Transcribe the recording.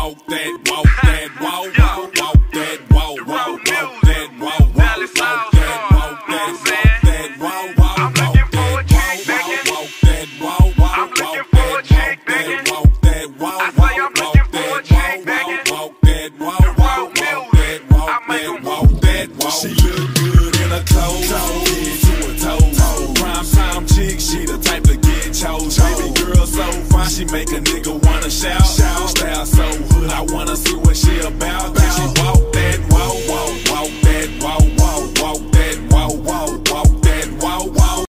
walk that walk, that walk, walk, walk that walk, walk, walk that walk, walk, walk that walk, that walk, walk, walk that walk, walk that walk, walk that walk, walk that walk, walk that walk, walk that walk, walk that walk. She look good in her clothes, head to her toes. Prime time chick, she the type to get chose. Baby girl so fine, she make a nigga wanna shout. Style so hood, I wanna see what she about.